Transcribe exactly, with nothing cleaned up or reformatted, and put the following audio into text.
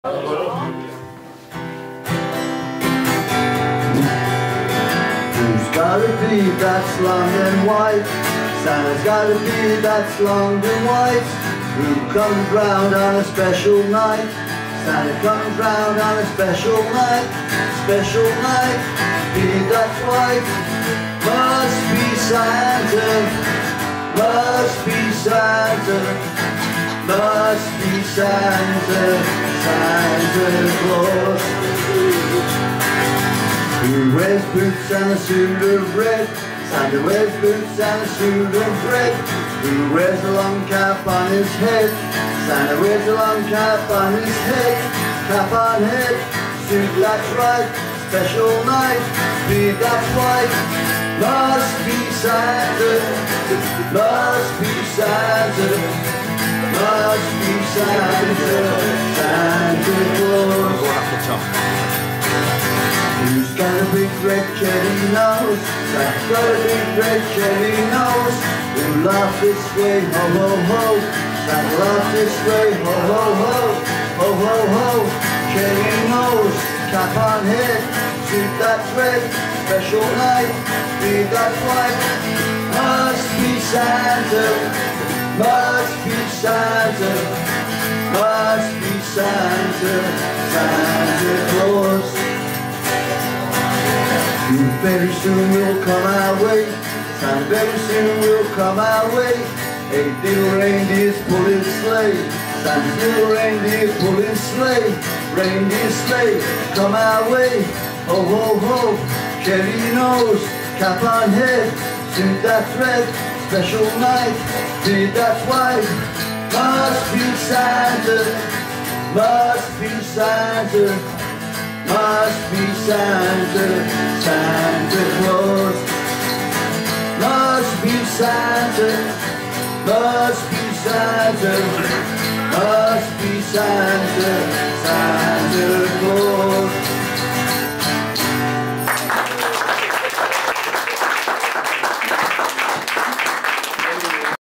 Who's got a beard that's long and white? Santa's got a beard that's long and white. Who comes round on a special night? Santa comes round on a special night. Special night, beard that's white. Must be Santa, must be Santa, must be Santa, Santa Claus. Who wears boots and a suit of red? Santa wears boots and a suit of red. Who wears a long cap on his head? Santa wears a long cap on his head. Cap on head, suit that's right. Special night, beard that's white. Must be Santa, must be Santa, must be Santa, Santa Claus. Who's got a big red cherry nose? Santa's got a big red cherry nose. Who laughs this way, ho ho ho? Santa laughs this way, ho ho ho, ho ho ho. Cherry nose, cap on head, suit that's red. Special night, beard that's white. Must be Santa, must be Santa, must be Santa, Santa Claus. You very soon will come our way. Santa very soon will come our way. Eight little reindeers pulling sleigh. Santa's little reindeer pulling sleigh. Reindeer sleigh, come our way. Ho ho ho. Cherry nose, cap on head, suit that's red. Special night, beard that's white. Must be Santa, must be Santa, must be Santa, Santa Claus. Must be Santa, must be Santa, must be Santa,